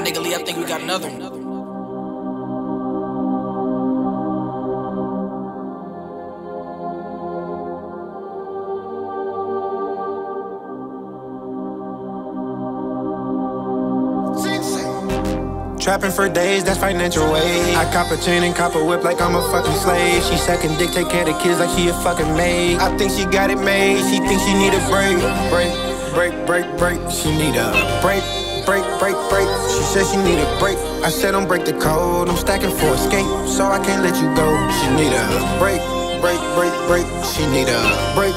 My nigga Lee, I think we got another one. Trapping for days, that's financial aid. I cop a chain and cop a whip like I'm a fucking slave. She suckin' dick, take care of the kids like she a fucking maid. I think she got it made, she thinks she need a break. Break, she need a break. Break, she said she need a break. I said don't break the code, I'm stacking for escape, so I can't let you go. She need a break, she need a break.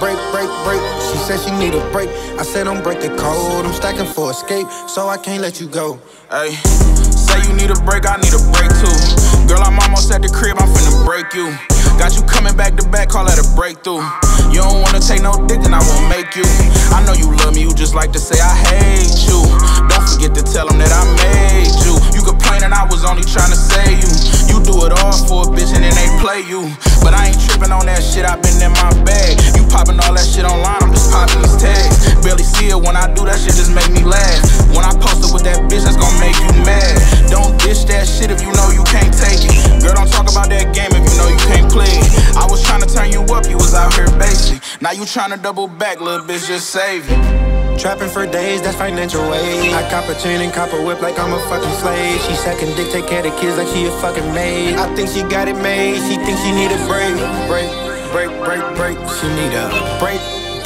She said she need a break. I said don't break the code, I'm stacking for escape, so I can't let you go. Hey, say you need a break, I need a break too. Girl, I'm almost at the crib, I'm finna break you. Got you coming back to back, call that a breakthrough. You don't wanna take no dick, then I won't make you. I know you love me, you just like to say I hate you. Don't forget to tell them that I made you. You complainin' I was only trying to save you. You do it all for a bitch and then they play you. But I ain't trippin' on that shit, I been in my bag. You poppin' all that shit online, I'm just poppin' these tags. Barely see it when I do that shit, just make me laugh. When I post it with that bitch, that's gon' make you mad. Don't dish that shit if you know you can't take it. Girl, don't talk about that game if you know you can't play it. I was tryna turn you up, you was out here basic. Now you tryna double back, little bitch, just save it. Trapping for days, that's financial aid. I cop a chain and cop a whip like I'm a fucking slave. She suckin' dick, take care of the kids like she a fucking maid. I think she got it made, she thinks she need a break. Break, she need a break.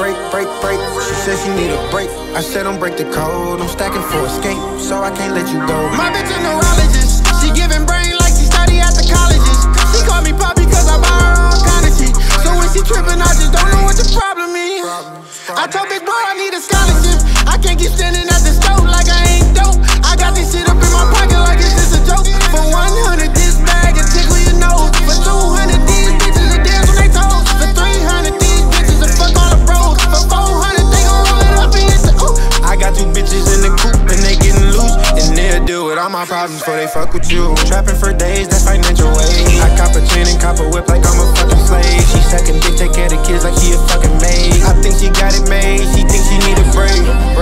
She said she need a break. I said don't break the code, I'm stacking for escape, so I can't let you go. My bitch a neurologist, she giving brain like she study at the colleges. She call me Poppy cause I buy her all kind of shit. So when she trippin', I just don't know what the problem is. I told Big Bro I need a scholarship. I can't keep standing at the stove like I ain't dope. I got this shit up in my pocket like it's just a joke. For 100 this bag and tickle your nose. For 200 these bitches will dance when they toes. For 300 these bitches will fuck all the bros. For 400 they gon' roll it up and hit the ooh. I got two bitches in the coop and they getting loose, and they'll deal with all my problems before they fuck with you. Trapping for days, that's financial aid. I cop a chain and cop a whip like I'm a fucking slave. She suckin' dick, take care of the kids like she a fucking maid. I think she got it made, she thinks she need a break.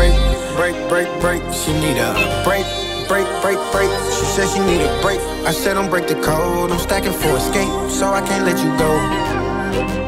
Break, she need a break. She said she need a break. I said don't break the code, I'm stacking for escape, so I can't let you go.